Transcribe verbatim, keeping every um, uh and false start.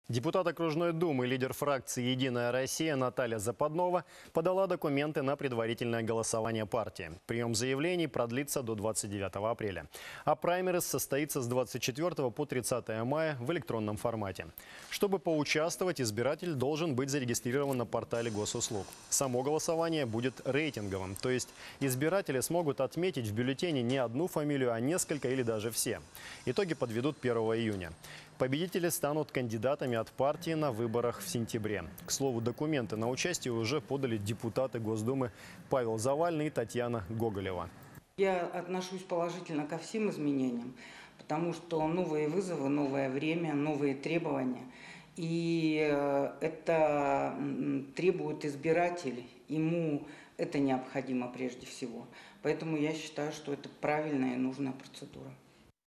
Депутат окружной думы, лидер фракции «Единая Россия» Наталья Западнова подала документы на предварительное голосование партии. Прием заявлений продлится до двадцать девятого апреля. А праймерис состоится с двадцать четвёртого по тридцатое мая в электронном формате. Чтобы поучаствовать, избиратель должен быть зарегистрирован на портале госуслуг. Само голосование будет рейтинговым, то есть избиратели смогут отметить в бюллетене не одну фамилию, а несколько или даже все. Итоги подведут первого июня. Победители станут кандидатами от партии на выборах в сентябре. К слову, документы на участие уже подали депутаты Госдумы Павел Завальный и Татьяна Гоголева. Я отношусь положительно ко всем изменениям, потому что новые вызовы, новое время, новые требования. И это требует избиратель, ему это необходимо прежде всего. Поэтому я считаю, что это правильная и нужная процедура.